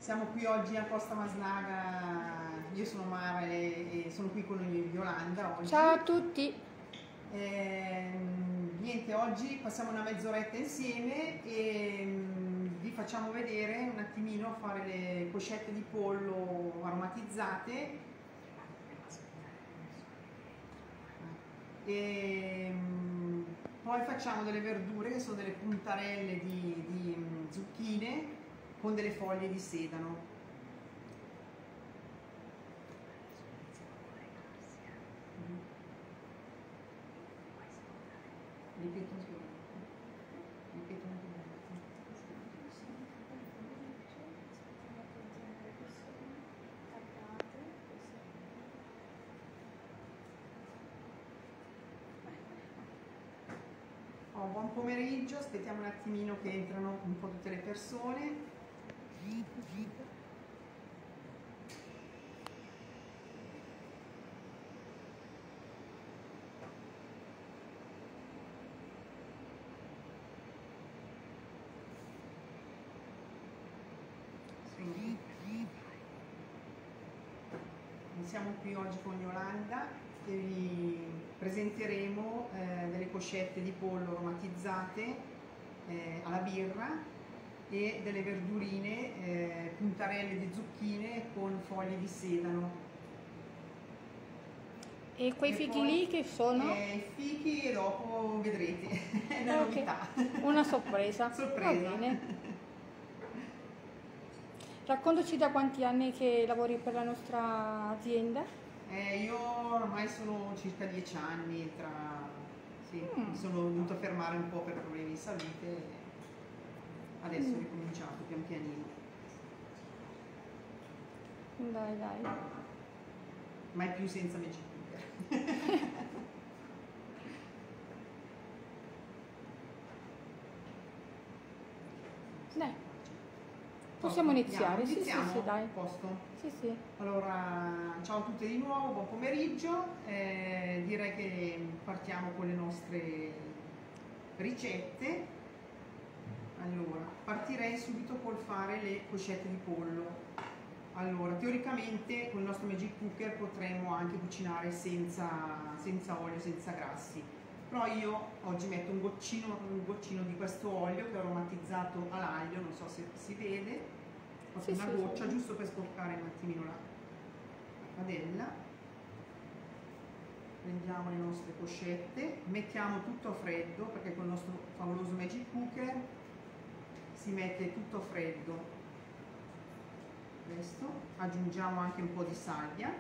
Siamo qui oggi a Costa Masnaga, io sono Mara e sono qui con Yolanda oggi. Ciao a tutti! Niente, oggi passiamo una mezz'oretta insieme e vi facciamo vedere un attimino fare le coscette di pollo aromatizzate e poi facciamo delle verdure che sono delle puntarelle di zucchine con delle foglie di sedano. Ripeto un buon pomeriggio, aspettiamo un attimino che entrano un po' tutte le persone. Siamo qui oggi con Yolanda e vi presenteremo delle coscette di pollo aromatizzate alla birra e delle verdurine, puntarelle di zucchine con foglie di sedano. E quei fichi lì che sono? I fichi e dopo vedrete, è una novità. Una sorpresa. Sorpresa. Va bene. Raccontaci da quanti anni che lavori per la nostra azienda? Io ormai sono circa 10 anni, mi sono dovuta fermare un po' per problemi di salute e adesso ho ricominciato pian pianino. Dai. Mai più senza Magic Cooker. Dai. Possiamo iniziare? Iniziamo? Sì, dai. Posto? Sì. Allora, ciao a tutti di nuovo, buon pomeriggio. Direi che partiamo con le nostre ricette. Allora, partirei subito col fare le coscette di pollo. Allora, teoricamente con il nostro Magic Cooker potremmo anche cucinare senza olio, senza grassi. Però io oggi metto un goccino di questo olio che è aromatizzato all'aglio, non so se si vede, una goccia giusto per sporcare un attimino la padella. Prendiamo le nostre coscette, mettiamo tutto a freddo perché con il nostro favoloso Magic Cooker si mette tutto a freddo. Questo, aggiungiamo anche un po' di saglia.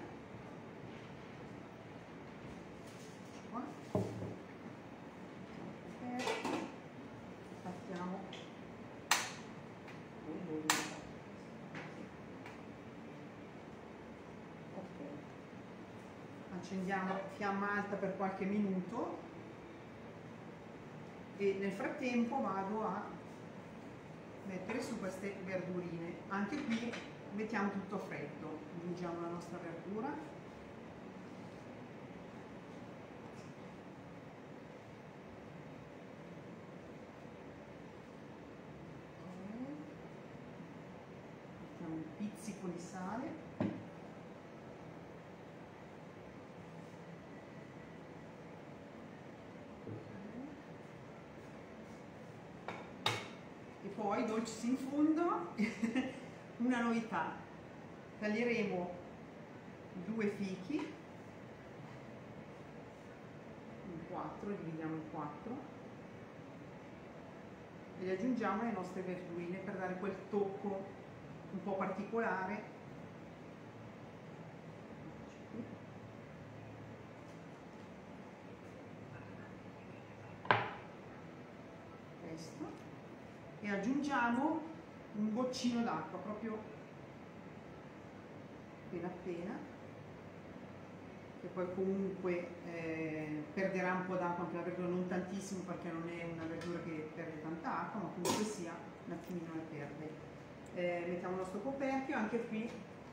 Partiamo. Accendiamo fiamma alta per qualche minuto e nel frattempo vado a mettere su queste verdurine. Anche qui mettiamo tutto a freddo, aggiungiamo la nostra verdura. Mettiamo un pizzico di sale. E poi, dolcis in fondo, una novità, taglieremo 2 fichi in 4, dividiamo in 4 e li aggiungiamo alle nostre verdurine per dare quel tocco un po' particolare. Questo. E aggiungiamo un goccino d'acqua, proprio appena, che poi comunque perderà un po' d'acqua anche la verdura, non tantissimo perché non è una verdura che perde tanta acqua, ma comunque sia un attimino la perde. Mettiamo il nostro coperchio, anche qui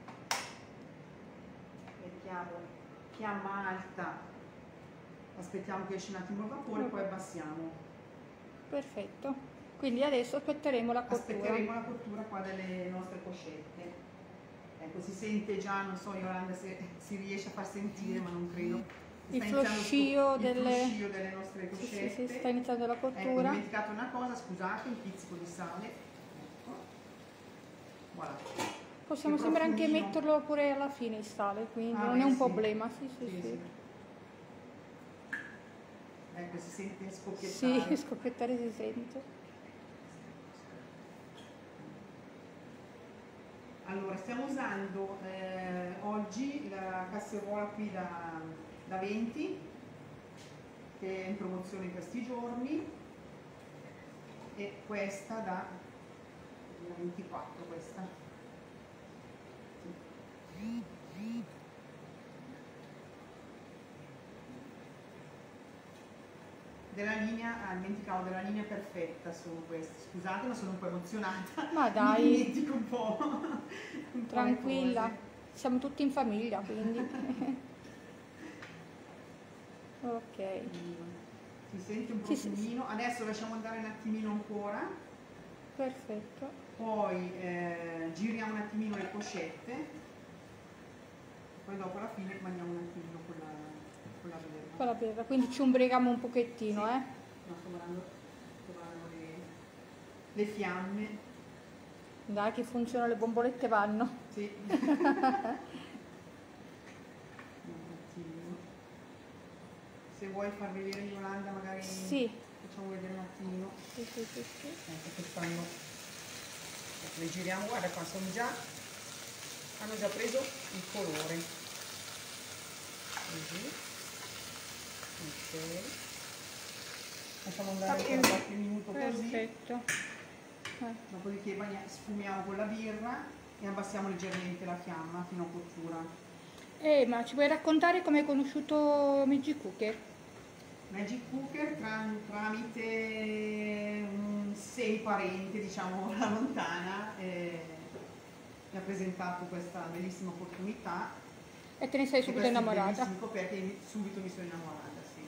mettiamo fiamma alta, aspettiamo che esce un attimo il vapore e poi abbassiamo. Perfetto. Quindi adesso aspetteremo la cottura. Aspetteremo la cottura qua delle nostre pochette. Ecco, si sente già, non so Yolanda se si riesce a far sentire, ma non credo. Il floscio delle nostre pochette. Sì, sta iniziando la Ecco, ho cottura. dimenticato una cosa, scusate, un pizzico di sale. Ecco. Voilà. Possiamo Il sempre anche profumino. metterlo pure alla fine il sale, quindi non è beh, un sì. problema. Sì. Ecco, si sente Sì, scoppiettare. scoppiettare si sente. Allora, stiamo usando oggi la casseruola qui da 20, che è in promozione in questi giorni, e questa da 24, questa. Sì. Della linea, dimenticavo, della linea perfetta sono queste. Scusate, ma sono un po' emozionata. Ma dai. Mi dimentico un po'. Tranquilla, siamo tutti in famiglia, quindi. Ok. Si sente un profumino. Adesso lasciamo andare un attimino ancora. Perfetto. Poi giriamo un attimino le pochette. Poi dopo alla fine mangiamo un attimino con la birra. Con la birra, quindi ci umbrichiamo un pochettino, Sì. eh? No, sto guardando le fiamme. Dai, che funzionano, le bombolette vanno. Sì. Se vuoi far vedere Yolanda, magari sì. Facciamo vedere un attimino. Sì. Ecco che stanno. Le giriamo, guarda qua, hanno già preso il colore. Così. Ok. Facciamo andare per qualche minuto così. Perfetto. Dopodiché sfumiamo con la birra e abbassiamo leggermente la fiamma fino a cottura. Ma ci puoi raccontare come hai conosciuto Magic Cooker? Magic Cooker tramite un parente, diciamo, alla lontana, mi ha presentato questa bellissima opportunità. E te ne sei subito innamorata? Perché subito mi sono innamorata, sì.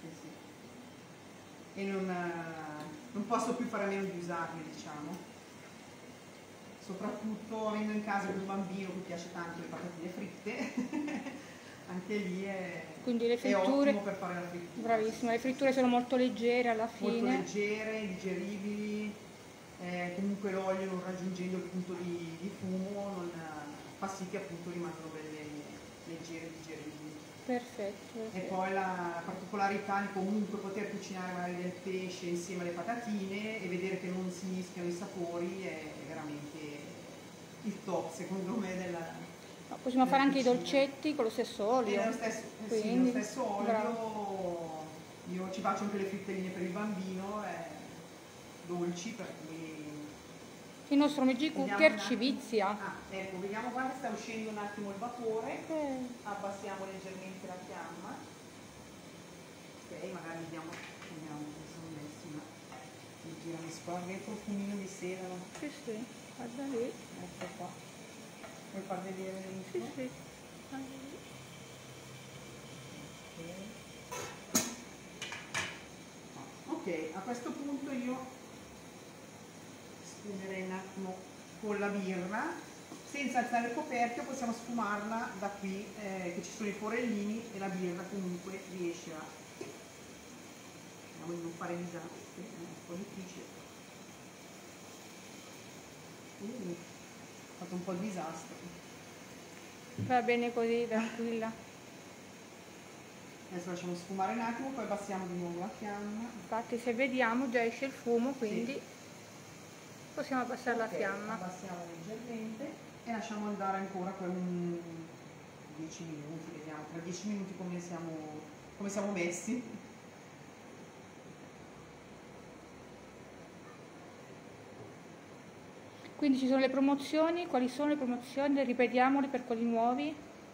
E non posso più fare a meno di usarli, diciamo. Soprattutto avendo in casa un bambino che piace tanto le patatine fritte, anche lì è ottimo per fare la frittura. Bravissima, le fritture sono molto leggere alla fine. Molto leggere, digeribili, comunque l'olio non raggiungendo il punto di fumo non fa sì che appunto rimangano belle leggere, digeribili. Perfetto. E poi la particolarità di comunque poter cucinare magari del pesce insieme alle patatine e vedere che non si mischiano i sapori è veramente il top, secondo me, possiamo fare anche i dolcetti con lo stesso olio. Lo stesso olio. Bravo. Io ci faccio anche le frittelline per il bambino, dolci, per cui il nostro Magic Cooker ci vizia. Ecco, vediamo quando sta uscendo un attimo il vapore. Abbassiamo leggermente la fiamma. Ok, magari vediamo come sono messi, ma mi girano squadre, il profumino di sera. Sì, guarda lì. Ecco qua. Vuoi far vedere l'ultimo? Sì. Ok, a questo punto io sfumerei un attimo con la birra, senza alzare il coperchio possiamo sfumarla da qui, che ci sono i forellini e la birra comunque riesce a non fare disastri, è un po' difficile. Ho fatto un po' di disastro. Va bene così, tranquilla. Adesso lasciamo sfumare un attimo, poi abbassiamo di nuovo la fiamma. Infatti se vediamo già esce il fumo, quindi sì, possiamo abbassare la fiamma. Abbassiamo leggermente e lasciamo andare ancora per un 10 minuti, vediamo tra 10 minuti come siamo messi. Quindi ci sono le promozioni, quali sono le promozioni? Ripetiamole per quelli nuovi.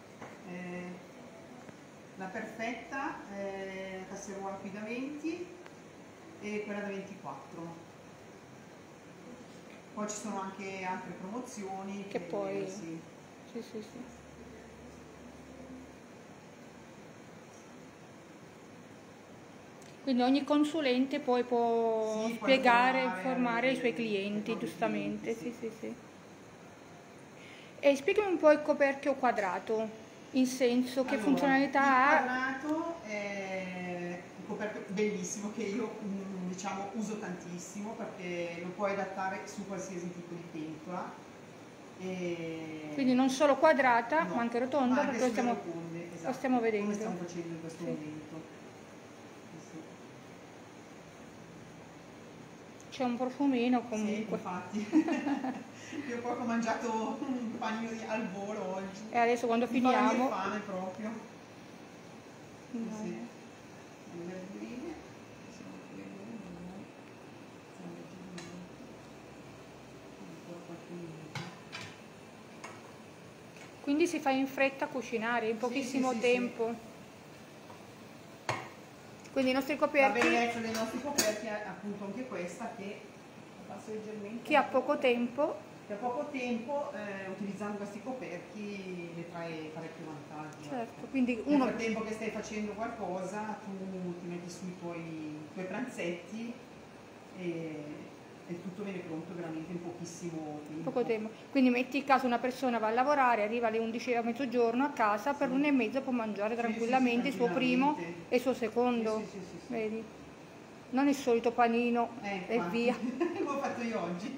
La perfetta, casseruola qui da 20 e quella da 24. Poi ci sono anche altre promozioni che poi sì. Quindi ogni consulente poi può Sì, può spiegare, informare informare i suoi i clienti, propri giustamente. clienti, Sì, sì, sì. E spiegami un po' il coperchio quadrato, in senso che Allora, funzionalità il ha. quadrato è un coperchio bellissimo che io diciamo uso tantissimo perché lo puoi adattare su qualsiasi tipo di pentola. Quindi non solo quadrata, No, ma anche ma rotonda, anche perché lo sulle stiamo, rotonde, lo esatto, stiamo come vedendo. stiamo facendo in questo Sì. momento. Sì. C'è un profumino Sì, comunque. infatti. Io poi ho mangiato un panino al volo oggi. E adesso quando Mi fa venire finiamo. fame proprio. Sì, No. sì. Le verdurine. Possiamo prendere, stiamo leggendo. Ancora qualche minuto. Quindi si fa in fretta a cucinare, in pochissimo Sì, tempo. Quindi i nostri La coperchi, bellezza dei nostri coperchi è appunto anche questa che passo leggermente. chi ha poco tempo, Che a poco tempo, utilizzando questi coperchi, ne trae parecchio vantaggio. certo, quindi Nel uno frattempo che stai facendo qualcosa, tu ti metti sui tuoi pranzetti e tutto viene pronto veramente in pochissimo tempo. poco tempo. Quindi metti in caso una persona va a lavorare, arriva alle 11 a mezzogiorno a casa, per Sì. 1:30 può mangiare Sì, tranquillamente il suo primo tranquillamente. e il suo secondo. Sì. Vedi? Non il solito panino e Infatti, via. l'ho fatto io oggi.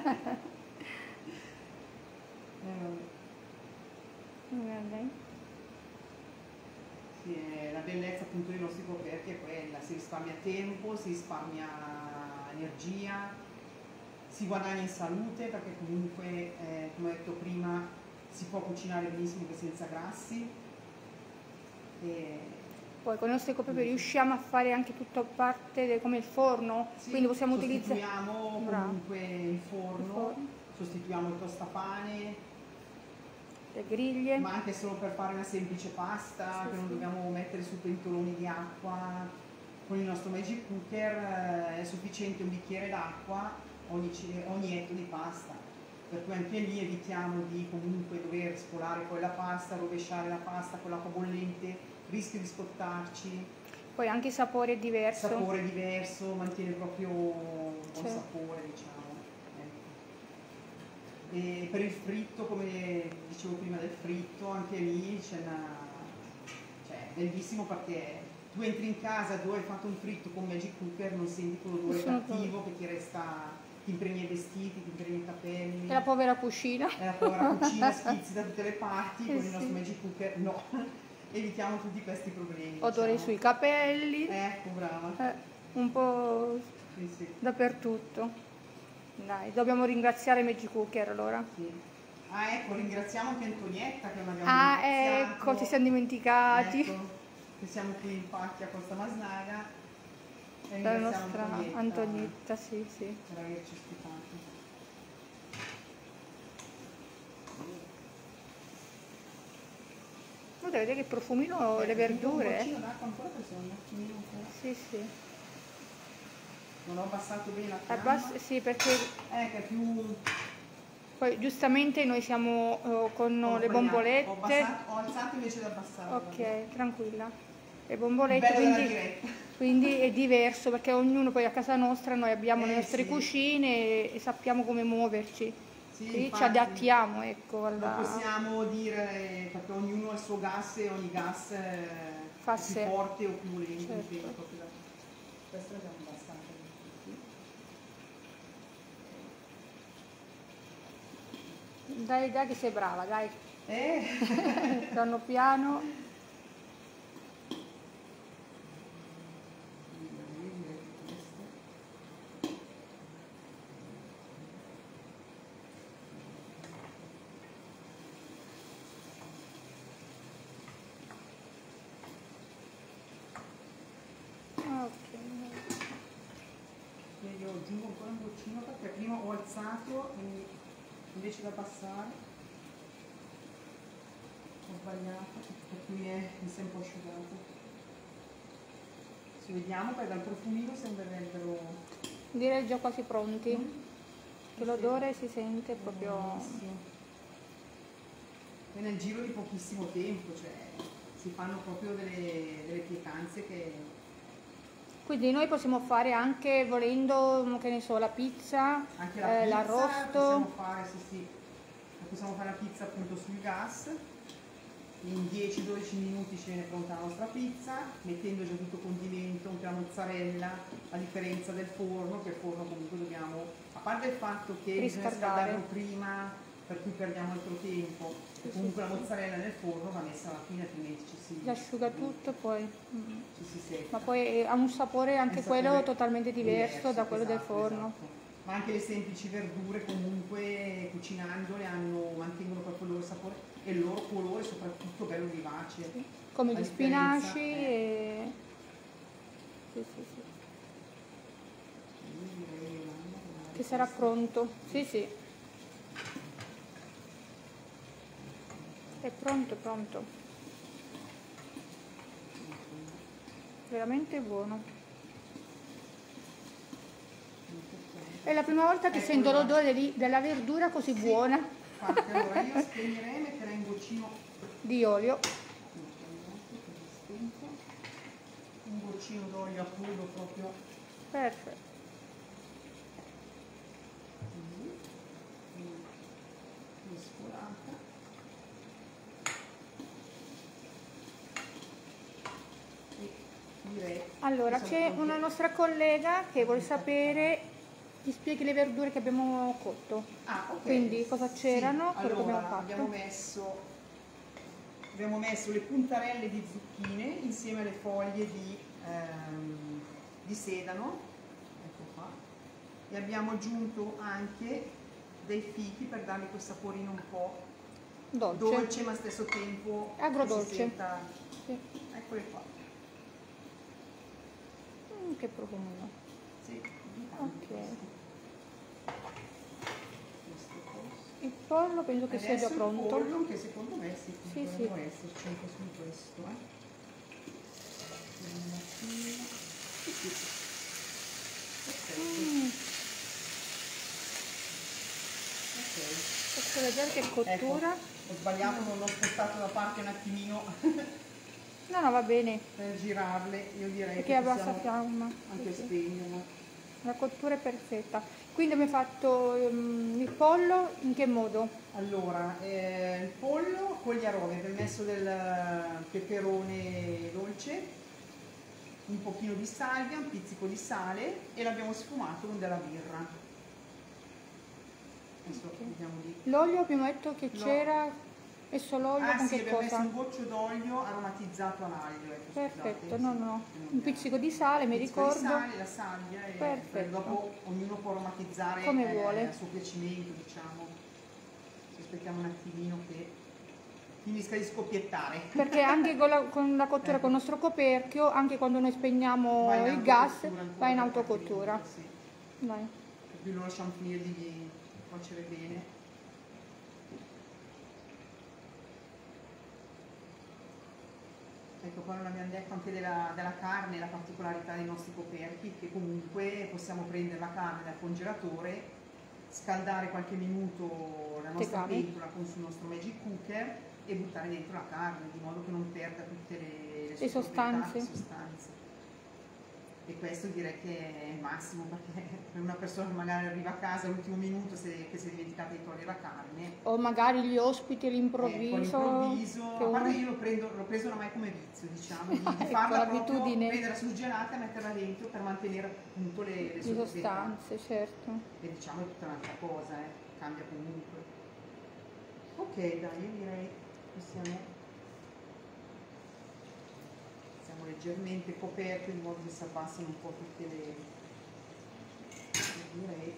Vabbè. Sì, la bellezza appunto dei nostri coperchi è quella, si risparmia tempo, si risparmia energia, si guadagna in salute perché comunque, come ho detto prima, si può cucinare benissimo anche senza grassi. E Poi con i nostri coperchi riusciamo a fare anche tutto a parte come il forno, sì, quindi possiamo utilizzare. sostituiamo comunque il forno, sostituiamo il tostapane, le griglie. ma anche solo per fare una semplice pasta, Sì, che non sì. dobbiamo mettere su pentoloni di acqua. Con il nostro Magic Cooker è sufficiente un bicchiere d'acqua ogni etto di pasta, per cui anche lì evitiamo di comunque dover spolare poi la pasta, rovesciare la pasta con l'acqua bollente, rischio di scottarci. Poi anche il sapore è diverso. Il sapore è diverso, mantiene proprio un buon Certo. sapore, diciamo. E per il fritto, come dicevo prima del fritto, anche lì c'è cioè, bellissimo perché tu entri in casa dove hai fatto un fritto con Magic Cooker, non senti quell'odore cattivo che ti resta, ti impregna i vestiti, ti impregna i capelli. E la povera cucina. E la povera cucina schizzi da tutte le parti, con il sì. nostro Magic Cooker no. Evitiamo tutti questi problemi. Odore diciamo. sui capelli. Ecco, brava. Un po' Sì. dappertutto. Dai, dobbiamo ringraziare Magic Cooker allora. Sì. Ah, ecco, ringraziamo anche Antonietta che non abbiamo ringraziato. Ecco, ci siamo dimenticati. Ecco, che siamo qui in pacchia con sta Masnaga. E La ringraziamo nostra Antonietta, sì. Per averci ospitato. Vedete che profumino le verdure. Un goccino d'acqua ancora per un attimino ancora. Sì. Non ho abbassato bene la fiamma. Sì, perché che è più. Poi giustamente noi siamo con le bombolette. Ho alzato invece di abbassare. Ok, tranquilla. Le bombolette, quindi è diverso perché ognuno poi a casa nostra noi abbiamo le nostre cucine e sappiamo come muoverci. Sì, quindi infatti, ci adattiamo, ecco. Non possiamo dire perché ognuno ha il suo gas e ogni gas è più forte o più lento. Certo. Questo è già abbastanza. Dai che sei brava, dai. Piano piano. Io aggiungo ancora un goccino perché prima ho alzato e invece da passare ho sbagliato, per cui mi si è un po' asciugato. Se vediamo perché dal profumino sembrerebbero. Direi già quasi pronti. Che l'odore si sente proprio. E nel giro di pochissimo tempo, cioè si fanno proprio delle pietanze che Quindi noi possiamo fare anche, volendo, che ne so, la pizza, anche la pizza l'arrosto. possiamo fare, sì, possiamo fare la pizza appunto sul gas. In 10-12 minuti ce n'è pronta la nostra pizza, mettendo già tutto condimento, anche la mozzarella, a differenza del forno, che il forno comunque dobbiamo, a parte il fatto che bisogna scaldarlo prima, per cui perdiamo altro tempo, e comunque la mozzarella nel forno va messa alla fine, altrimenti ci si asciuga tutto, poi ci si secca. Ma poi ha un sapore anche quello totalmente diverso da quello del forno. Esatto. Ma anche le semplici verdure comunque cucinandole mantengono proprio il loro sapore e il loro colore, soprattutto bello vivace. Sì. Come gli spinaci e... Sì. Che sarà pronto. Sì. È pronto. Veramente buono. È la prima volta che sento l'odore della verdura così buona. Infatti, allora io spegnerei e metterei un goccino di olio. Un goccino d'olio a crudo proprio. Perfetto. Mescolata. Allora c'è una nostra collega che vuole sapere, ti spieghi le verdure che abbiamo cotto. Ok. Quindi cosa c'erano, sì. quello che Allora, abbiamo fatto. Abbiamo messo le puntarelle di zucchine insieme alle foglie di sedano, ecco qua, e abbiamo aggiunto anche dei fichi per dargli quel saporino un po' dolce ma allo stesso tempo agrodolce. Sì. Eccole qua. Che profumino. Sì. Ok. Il pollo penso che sia già pronto. Il pollo che secondo me sì. Dovrebbe esserci anche su questo. Posso vedere che cottura. Ecco, ho sbagliato, non l'ho spostato da parte un attimino. No, va bene. Per girarle, io direi perché che a bassa fiamma. Anche sì. spegnerla. La cottura è perfetta. Quindi abbiamo fatto il pollo in che modo? Allora, il pollo con gli aromi, abbiamo messo del peperone dolce, un pochino di salvia, un pizzico di sale e l'abbiamo sfumato con della birra. Adesso vediamo di... L'olio abbiamo detto che c'era... Messo l'olio con sì, che cosa? messo un goccio d'olio aromatizzato all'aglio. Perfetto, no. Un pizzico di sale, mi ricordo. Di sale, la salvia e perfetto. Dopo ognuno può aromatizzare come vuole. A suo piacimento, diciamo. Ci aspettiamo un attimino che finisca di scoppiettare. Perché anche con la cottura con il nostro coperchio, anche quando noi spegniamo il gas, va in autocottura. Sì. Vai. Per cui lo lasciamo finire di cuocere bene. Ecco, qua non abbiamo detto anche della carne, la particolarità dei nostri coperchi, che comunque possiamo prendere la carne dal congelatore, scaldare qualche minuto la nostra pentola sul nostro Magic Cooker e buttare dentro la carne, di modo che non perda tutte le sue sostanze. E questo direi che è il massimo, perché per una persona che magari arriva a casa all'ultimo minuto che si è dimenticata di togliere la carne, o magari gli ospiti all'improvviso, a parte io l'ho preso ormai come vizio, diciamo, di farla proprio, prenderla surgelata e metterla dentro per mantenere appunto le sue sostanze, certo. E diciamo è tutta un'altra cosa, cambia comunque. Ok, dai, io direi che siamo leggermente coperto in modo che si abbassino un po' tutte le direi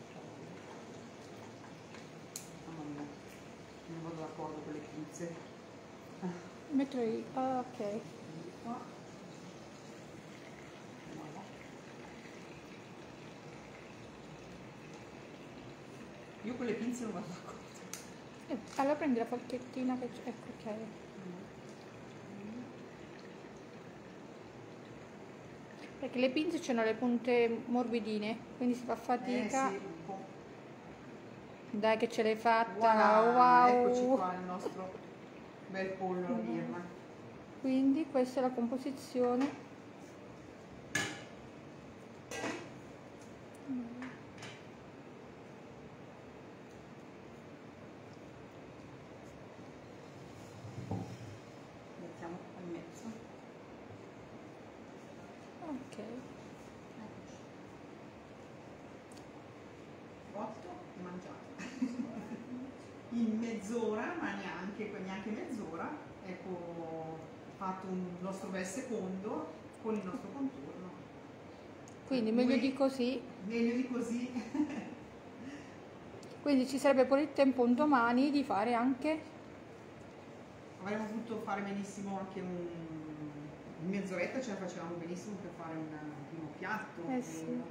mamma mia, non vado d'accordo con le pinze. Metto lì, ok. Qua. Io con le pinze non vado d'accordo. Allora prendi la forchettina che c'è, ecco, ok. Perché le pinze hanno le punte morbidine, quindi si fa fatica. Sì, un po'. Dai che ce l'hai fatta, wow! Eccoci qua il nostro bel pollo a birra. Quindi questa è la composizione. Mettiamo al mezzo. Ok. Cotto e mangiato. In mezz'ora, ma neanche mezz'ora, ecco, fatto un nostro bel secondo con il nostro contorno. Quindi meglio di così. Meglio di così. Quindi ci sarebbe pure il tempo un domani di fare anche... Avremmo potuto fare benissimo anche in mezz'oretta, ce la facevamo benissimo per fare un primo piatto. Sì.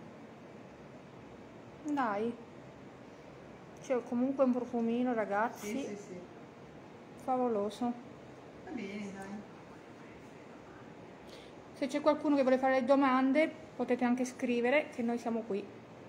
Dai. C'è comunque un profumino, ragazzi. Sì. Favoloso. Va bene, dai. Se c'è qualcuno che vuole fare domande, potete anche scrivere, che noi siamo qui.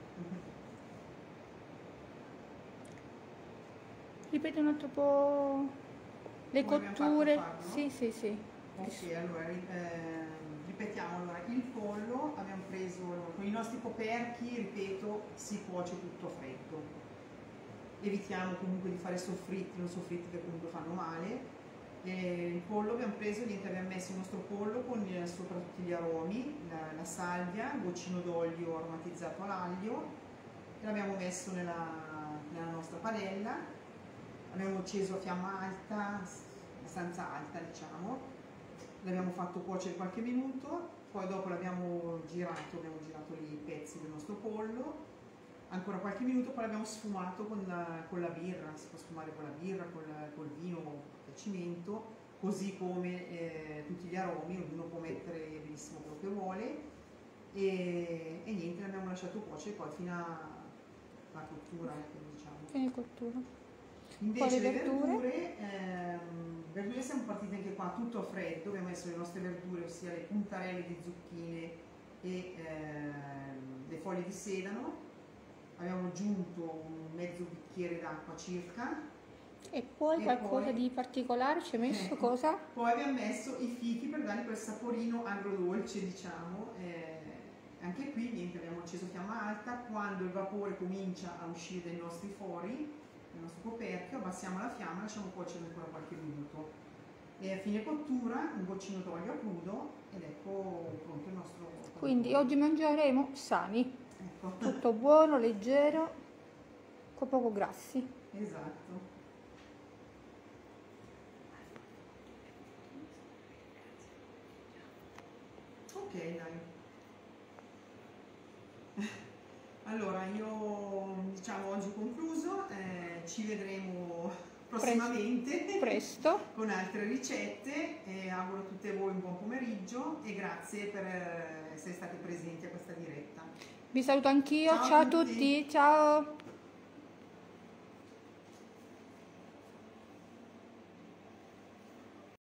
Ripeti un altro po' le cotture. Sì. Ok, allora ripetiamo. Allora, il pollo abbiamo preso con i nostri coperchi, ripeto, si cuoce tutto a freddo. Evitiamo comunque di fare soffritti, non soffitti che comunque fanno male. Il pollo abbiamo preso, abbiamo messo il nostro pollo con sopra tutti gli aromi, la salvia, un goccino d'olio aromatizzato all'aglio, e l'abbiamo messo nella nostra padella. Abbiamo acceso a fiamma alta, abbastanza alta diciamo, l'abbiamo fatto cuocere qualche minuto, poi dopo abbiamo girato lì i pezzi del nostro pollo, ancora qualche minuto, poi l'abbiamo sfumato con la birra. Si può sfumare con la birra, col vino, col cimento, così come tutti gli aromi, ognuno può mettere benissimo quello che vuole, e niente, l'abbiamo lasciato cuocere poi fino alla cottura, diciamo. Fine cottura. Invece le verdure siamo partiti anche qua tutto a freddo, abbiamo messo le nostre verdure, ossia le puntarelle di zucchine e le foglie di sedano. Abbiamo aggiunto un mezzo bicchiere d'acqua circa. E poi qualcosa di particolare ci hai messo? Cosa? Poi abbiamo messo i fichi per dargli quel saporino agrodolce, diciamo. Anche qui niente, abbiamo acceso fiamma alta. Quando il vapore comincia a uscire dai nostri fori, nel nostro coperchio, abbassiamo la fiamma e lasciamo cuocere ancora qualche minuto. E a fine cottura un goccino d'olio a crudo ed ecco pronto il nostro contorno. Quindi oggi mangeremo sani. Ecco. Tutto buono, leggero, con poco grassi. Esatto. Ok, dai. Allora, io diciamo oggi ho concluso, ci vedremo prossimamente presto con altre ricette, e auguro a tutte voi un buon pomeriggio e grazie per essere state presenti a questa diretta. Vi saluto anch'io, ciao a tutti, ciao!